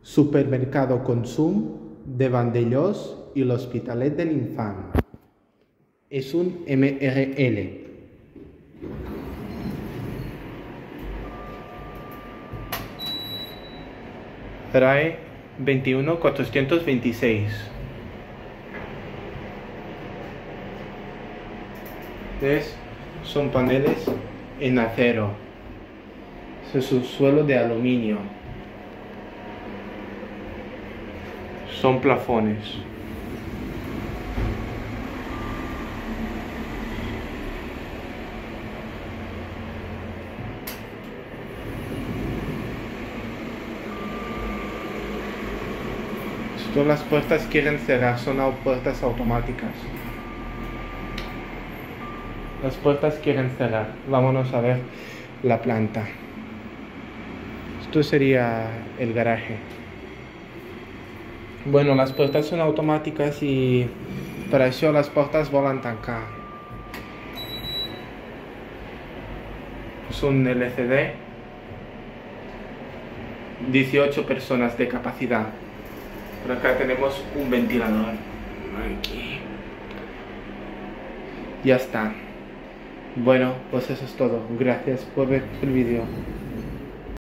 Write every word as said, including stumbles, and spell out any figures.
Supermercado Consum de Vandellós y l'Hospitalet de l'Infant. Es un M R L. R A E veintiuno cuatrocientos veintiséis. ¿Ves? Son paneles en acero. Es un suelo de aluminio. Son plafones. Todas las puertas quieren cerrar, son puertas automáticas. Las puertas quieren cerrar. Vámonos a ver la planta. Esto sería el garaje. Bueno, las puertas son automáticas y para eso las puertas volan tancar. Es un L C D. dieciocho personas de capacidad. Por acá tenemos un ventilador. Aquí. Ya está. Bueno, pues eso es todo. Gracias por ver el vídeo.